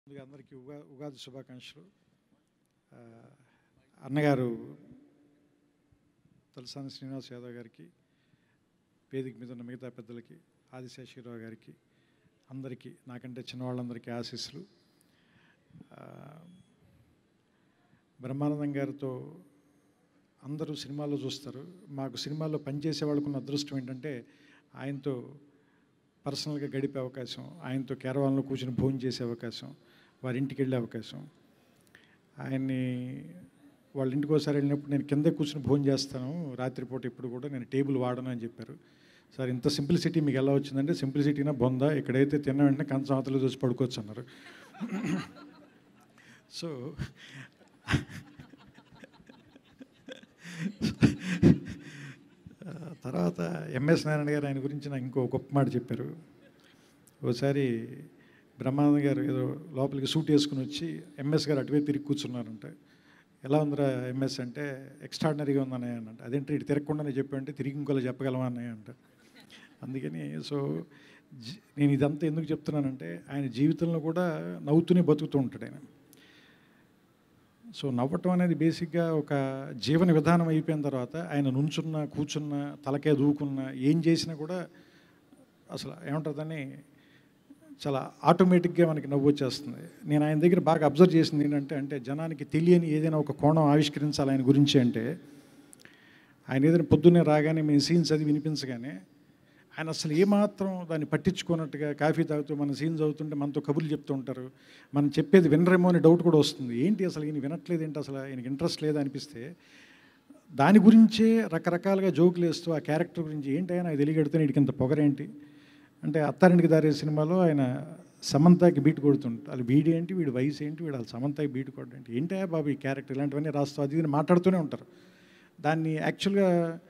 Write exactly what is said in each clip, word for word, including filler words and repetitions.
అందరికీ ఉగా ఉగాది శుభాకాంక్షలు. అన్నగారు తలసాని శ్రీనివాస్ యాదవ్ గారికి, వేదిక మీద ఉన్న మిగతా పెద్దలకి, ఆదిశేషరావు గారికి, అందరికీ నాకంటే చిన్నవాళ్ళందరికీ ఆశీస్సులు. బ్రహ్మానందం గారితో అందరూ సినిమాల్లో చూస్తారు. మాకు సినిమాల్లో పనిచేసే వాళ్ళకున్న అదృష్టం ఏంటంటే ఆయనతో పర్సనల్గా గడిపే అవకాశం, ఆయనతో కేరవాన్లో కూర్చొని భోజనం చేసే అవకాశం, వారి ఇంటికి వెళ్ళే అవకాశం. ఆయన్ని వాళ్ళ ఇంటికి ఒకసారి వెళ్ళినప్పుడు నేను కింద కూర్చొని భోజనం చేస్తాను రాత్రిపూట, ఇప్పుడు కూడా నేను టేబుల్ వాడను అని చెప్పారు. సార్ ఇంత సింప్లిసిటీ మీకు ఎలా వచ్చిందంటే, సింప్లిసిటీనా బొందా, ఇక్కడైతే తిన్న వెంటనే కంచం అవతల చూసి పడుకోవచ్చు అన్నారు. సో తర్వాత ఎంఎస్ నారాయణ గారు ఆయన గురించి నాకు ఇంకో గొప్ప మాట చెప్పారు. ఒకసారి బ్రహ్మానందం గారు ఏదో లోపలికి సూట్ వేసుకుని వచ్చి ఎంఎస్ గారు అటువైపు తిరిగి కూర్చున్నారంట. ఎలా ఉందిరా ఎంఎస్ అంటే, ఎక్స్ట్రాడినరీగా ఉందన్నయ్య అన్నట్ట. అదేంటి ఇటు తిరగకుండానే చెప్పానంటే, తిరిగి ఇంకోలా చెప్పగలమా అన్నయ్య అంట. అందుకని సో నేను ఇదంతా ఎందుకు చెప్తున్నానంటే, ఆయన జీవితంలో కూడా నవ్వుతూనే బతుకుతూ ఉంటాడు ఆయన. సో నవ్వటం అనేది బేసిక్గా ఒక జీవన విధానం అయిపోయిన తర్వాత ఆయన నుంచున్న, కూర్చున్న, తలకే దూకున్న, ఏం చేసినా కూడా అసలు ఏమంటుందని చాలా ఆటోమేటిక్గా మనకి నవ్వు వచ్చేస్తుంది. నేను ఆయన దగ్గర బాగా అబ్జర్వ్ చేసింది ఏంటంటే, అంటే జనానికి తెలియని ఏదైనా ఒక కోణం ఆవిష్కరించాలి ఆయన గురించి అంటే, ఆయన ఏదైనా పొద్దున్నే రాగానే మేము సీన్స్ అది వినిపించగానే ఆయన అసలు ఏమాత్రం దాన్ని పట్టించుకున్నట్టుగా కాఫీ తాగుతూ మన సీన్స్ అవుతుంటే మనతో కబుర్లు చెప్తూ ఉంటారు. మనం చెప్పేది వినరేమో అని డౌట్ కూడా వస్తుంది. ఏంటి అసలు ఈయన వినట్లేదు ఏంటి, అసలు ఈయనకి ఇంట్రెస్ట్ లేదా అనిపిస్తే దాని గురించే రకరకాలుగా జోకులు వేస్తూ ఆ క్యారెక్టర్ గురించి ఏంటి ఆయన తెలియగడితే వీడికి ఇంత పొగరేంటి అంటే, అత్తారింటికి దారే సినిమాలో ఆయన సమంతకి బీట్ కొడుతుంటారు. వాళ్ళు వీడి ఏంటి, వీడి వయసు ఏంటి, వీడు వాళ్ళు సమంతకి బీట్ కొట్టడం ఏంటి, ఏంటా బాబు ఈ క్యారెక్టర్, ఇలాంటివన్నీ రాస్తూ అది ఇది మాట్లాడుతూనే ఉంటారు. దాన్ని యాక్చువల్గా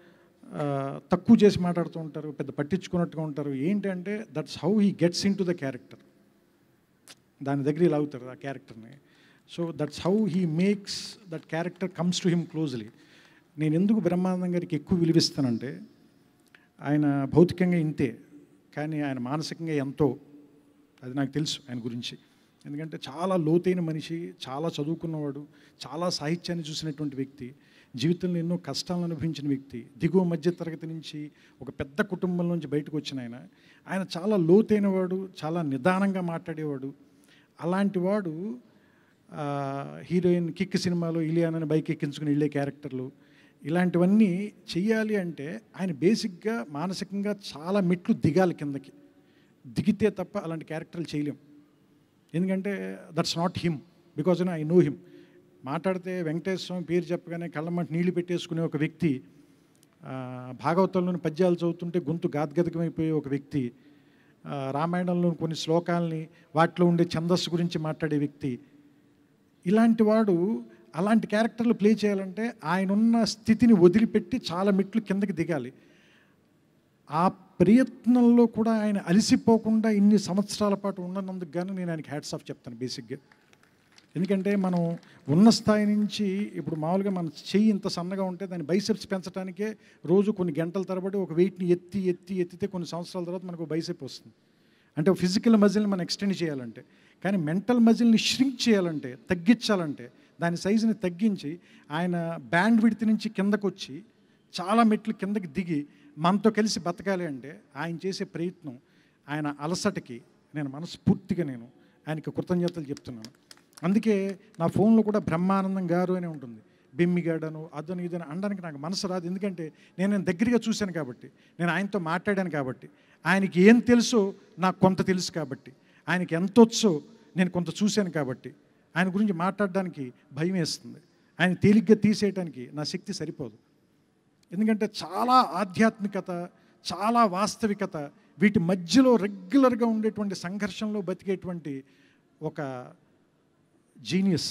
తక్కువ చేసి మాట్లాడుతూ ఉంటారు, పెద్ద పట్టించుకున్నట్టుగా ఉంటారు. ఏంటంటే that's how he gets into the character. దాని దగ్గర ఇలా అవుతారు ఆ క్యారెక్టర్ని. So that's how he makes that character comes to him closely. నేను ఎందుకు బ్రహ్మానందం గారికి ఎక్కువ విలువిస్తానంటే, ఆయన భౌతికంగా ఇంతే, కానీ ఆయన మానసికంగా ఎంతో, అది నాకు తెలుసు ఆయన గురించి. ఎందుకంటే చాలా లోతైన మనిషి, చాలా చదువుకున్నవాడు, చాలా సాహిత్యాన్ని చూసినటువంటి వ్యక్తి, జీవితంలో ఎన్నో కష్టాలను అనుభవించిన వ్యక్తి, దిగువ మధ్య తరగతి నుంచి ఒక పెద్ద కుటుంబం నుంచి బయటకు వచ్చిన ఆయన ఆయన చాలా లోతైన వాడు, చాలా నిదానంగా మాట్లాడేవాడు. అలాంటి వాడు హీరోయిన్ కిక్ సినిమాలో ఇలియానని బైక్ ఎక్కించుకుని వెళ్ళే క్యారెక్టర్లు, ఇలాంటివన్నీ చెయ్యాలి అంటే ఆయన బేసిక్గా మానసికంగా చాలా మెట్లు దిగాలి కిందకి. దిగితే తప్ప అలాంటి క్యారెక్టర్లు చేయలేం. ఎందుకంటే that's not him, because I know him. మాట్లాడితే వెంకటేశ్వర స్వామి పేరు చెప్పగానే కళ్ళమంట నీళ్లు పెట్టేసుకునే ఒక వ్యక్తి, భాగవతంలోని పద్యాలు చదువుతుంటే గొంతు గాద్గదకమైపోయే ఒక వ్యక్తి, రామాయణంలోని కొన్ని శ్లోకాలని వాటిలో ఉండే ఛందస్సు గురించి మాట్లాడే వ్యక్తి, ఇలాంటి వాడు అలాంటి క్యారెక్టర్లు ప్లే చేయాలంటే ఆయన ఉన్న స్థితిని వదిలిపెట్టి చాలా మెట్లు కిందకి దిగాలి. ఆ ప్రయత్నంలో కూడా ఆయన అలసిపోకుండా ఇన్ని సంవత్సరాల పాటు ఉన్నందుకు గాను నేను ఆయనకి హ్యాట్స్ ఆఫ్ చెప్తాను బేసిక్గా. ఎందుకంటే మనం ఉన్న స్థాయి నుంచి ఇప్పుడు మామూలుగా మన చెయ్యి ఇంత సన్నగా ఉంటే దాన్ని బైసెప్స్ పెంచడానికే రోజు కొన్ని గంటల తరబడి ఒక వెయిట్ని ఎత్తి ఎత్తి ఎత్తితే కొన్ని సంవత్సరాల తర్వాత మనకు బైసెప్ వస్తుంది. అంటే ఫిజికల్ మజిల్ని మనం ఎక్స్టెండ్ చేయాలంటే. కానీ మెంటల్ మజిల్ని ష్రింక్ చేయాలంటే, తగ్గించాలంటే, దాని సైజుని తగ్గించి ఆయన బ్యాండ్ విడ్త్ నుంచి కిందకు వచ్చి చాలా మెట్లు కిందకి దిగి మనతో కలిసి బతకాలి అంటే ఆయన చేసే ప్రయత్నం, ఆయన అలసటకి నేను మనస్ఫూర్తిగా నేను ఆయనకి కృతజ్ఞతలు చెప్తున్నాను. అందుకే నా ఫోన్లో కూడా బ్రహ్మానందం గారు అని ఉంటుంది. బెమ్మిగాడను అదను ఇదని అనడానికి నాకు మనసు రాదు. ఎందుకంటే నేను నేను దగ్గరగా చూశాను కాబట్టి, నేను ఆయనతో మాట్లాడాను కాబట్టి, ఆయనకి ఏం తెలుసో నాకు కొంత తెలుసు కాబట్టి, ఆయనకి ఎంత వచ్చో నేను కొంత చూశాను కాబట్టి, ఆయన గురించి మాట్లాడడానికి భయం వేస్తుంది. ఆయన తేలిగ్గా తీసేయడానికి నా శక్తి సరిపోదు. ఎందుకంటే చాలా ఆధ్యాత్మికత, చాలా వాస్తవికత, వీటి మధ్యలో రెగ్యులర్గా ఉండేటువంటి సంఘర్షణలో బతికేటువంటి ఒక జీనియస్,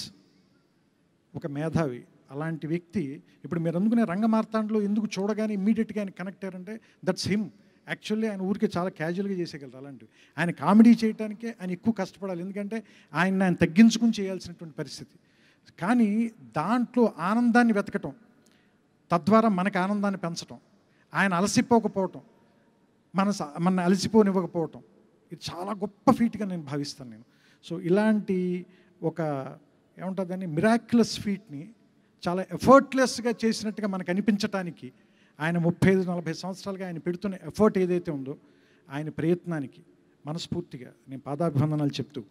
ఒక మేధావి, అలాంటి వ్యక్తి ఇప్పుడు మీరు అందుకునే రంగమార్తాండలో ఎందుకు చూడగానే ఇమ్మీడియట్గా ఆయన కనెక్ట్ అయ్యారంటే దట్స్ హిమ్. యాక్చువల్లీ ఆయన ఊరికే చాలా క్యాజువల్గా చేసేయగలరు అలాంటివి. ఆయన కామెడీ చేయడానికే ఆయన ఎక్కువ కష్టపడాలి. ఎందుకంటే ఆయన ఆయన తగ్గించుకుని చేయాల్సినటువంటి పరిస్థితి. కానీ దాంట్లో ఆనందాన్ని వెతకటం, తద్వారా మనకు ఆనందాన్ని పెంచటం, ఆయన అలసిపోకపోవటం, మన మన అలసిపోనివ్వకపోవటం, ఇది చాలా గొప్ప ఫీట్గా నేను భావిస్తాను నేను. సో ఇలాంటి ఒక ఏముంటుందని మిరాక్యులస్ ఫీట్ని చాలా ఎఫర్ట్లెస్గా చేసినట్టుగా మనకు అనిపించటానికి ఆయన ముప్పై ఐదు నలభై సంవత్సరాలుగా ఆయన పెడుతున్న ఎఫర్ట్ ఏదైతే ఉందో ఆయన ప్రయత్నానికి మనస్ఫూర్తిగా నేను పాదాభివందనాలు చెప్తూ,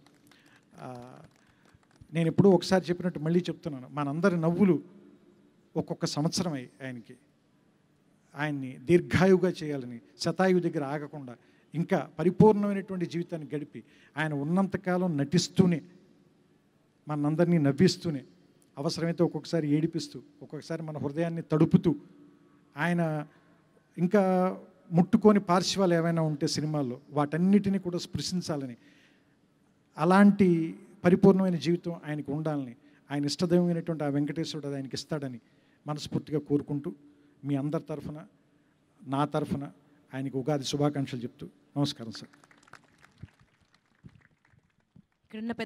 నేను ఎప్పుడూ ఒకసారి చెప్పినట్టు మళ్ళీ చెప్తున్నాను, మనందరి నవ్వులు ఒక్కొక్క సంవత్సరం అయి ఆయనకి ఆయన్ని దీర్ఘాయువుగా చేయాలని, శతాయువు దగ్గర ఆగకుండా ఇంకా పరిపూర్ణమైనటువంటి జీవితాన్ని గడిపి ఆయన ఉన్నంతకాలం నటిస్తూనే మనందరినీ నవ్విస్తూనే, అవసరమైతే ఒక్కొక్కసారి ఏడిపిస్తూ, ఒక్కొక్కసారి మన హృదయాన్ని తడుపుతూ, ఆయన ఇంకా ముట్టుకొని పార్శ్వాలు ఏమైనా ఉంటే సినిమాల్లో వాటన్నిటినీ కూడా స్పృశించాలని, అలాంటి పరిపూర్ణమైన జీవితం ఆయనకు ఉండాలని, ఆయన ఇష్టదైవమైనటువంటి ఆ వెంకటేశ్వరుడు అది ఆయనకి ఇస్తాడని మనస్ఫూర్తిగా కోరుకుంటూ, మీ అందరి తరఫున నా తరఫున ఆయనకు ఉగాది శుభాకాంక్షలు చెప్తూ నమస్కారం సార్.